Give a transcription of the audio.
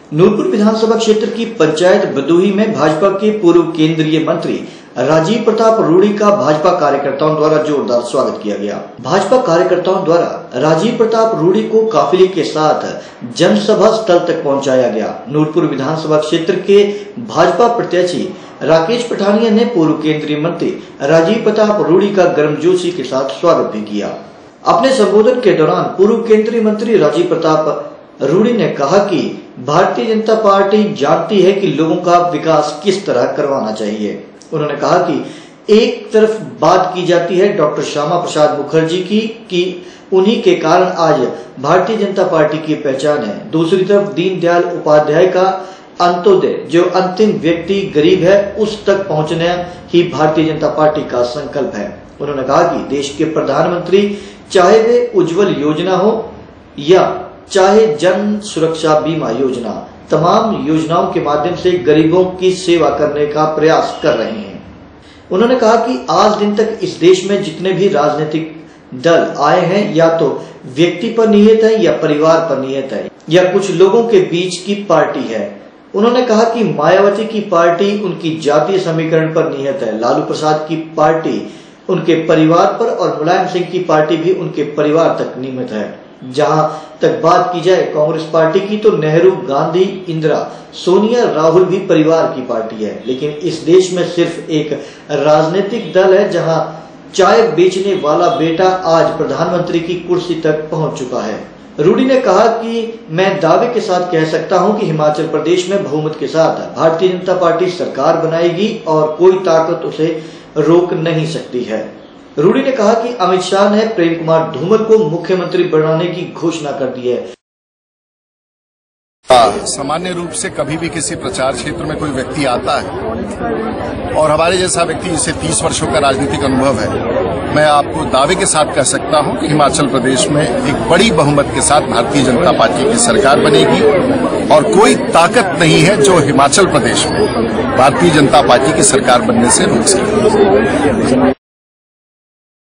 नूरपुर विधानसभा क्षेत्र की पंचायत बदोही में भाजपा के पूर्व केंद्रीय मंत्री राजीव प्रताप रूडी का भाजपा कार्यकर्ताओं द्वारा जोरदार स्वागत किया गया। भाजपा कार्यकर्ताओं द्वारा राजीव प्रताप रूडी को काफिले के साथ जनसभा स्थल तक पहुंचाया गया। नूरपुर विधानसभा क्षेत्र के भाजपा प्रत्याशी राकेश पठानिया ने पूर्व केंद्रीय मंत्री राजीव प्रताप रूडी का गर्मजोशी के साथ स्वागत भी किया। अपने संबोधन के दौरान पूर्व केंद्रीय मंत्री राजीव प्रताप रूडी ने कहा कि भारतीय जनता पार्टी जानती है कि लोगों का विकास किस तरह करवाना चाहिए। उन्होंने कहा कि एक तरफ बात की जाती है डॉक्टर श्यामा प्रसाद मुखर्जी की कि उन्हीं के कारण आज भारतीय जनता पार्टी की पहचान है, दूसरी तरफ दीनदयाल उपाध्याय का अंत्योदय, जो अंतिम व्यक्ति गरीब है उस तक पहुंचना ही भारतीय जनता पार्टी का संकल्प है। उन्होंने कहा कि देश के प्रधानमंत्री चाहे वे उज्जवल योजना हो या चाहे जन सुरक्षा बीमा योजना, तमाम योजनाओं के माध्यम से गरीबों की सेवा करने का प्रयास कर रहे हैं। उन्होंने कहा कि आज दिन तक इस देश में जितने भी राजनीतिक दल आए हैं या तो व्यक्ति पर निहित है या परिवार पर निहित है या कुछ लोगों के बीच की पार्टी है। उन्होंने कहा कि मायावती की पार्टी उनकी जातीय समीकरण पर निहित है, लालू प्रसाद की पार्टी उनके परिवार पर और मुलायम सिंह की पार्टी भी उनके परिवार तक नियमित है। जहां तक बात की जाए कांग्रेस पार्टी की तो नेहरू, गांधी, इंदिरा, सोनिया, राहुल भी परिवार की पार्टी है। लेकिन इस देश में सिर्फ एक राजनीतिक दल है जहां चाय बेचने वाला बेटा आज प्रधानमंत्री की कुर्सी तक पहुंच चुका है। रूडी ने कहा कि मैं दावे के साथ कह सकता हूं कि हिमाचल प्रदेश में बहुमत के साथ भारतीय जनता पार्टी सरकार बनाएगी और कोई ताकत उसे रोक नहीं सकती है। रूडी ने कहा कि अमित शाह ने प्रेम कुमार धूमल को मुख्यमंत्री बनाने की घोषणा कर दी है। सामान्य रूप से कभी भी किसी प्रचार क्षेत्र में कोई व्यक्ति आता है और हमारे जैसा व्यक्ति जिसे 30 वर्षों का राजनीतिक अनुभव है, मैं आपको दावे के साथ कह सकता हूं कि हिमाचल प्रदेश में एक बड़ी बहुमत के साथ भारतीय जनता पार्टी की सरकार बनेगी और कोई ताकत नहीं है जो हिमाचल प्रदेश में भारतीय जनता पार्टी की सरकार बनने से रोक सके।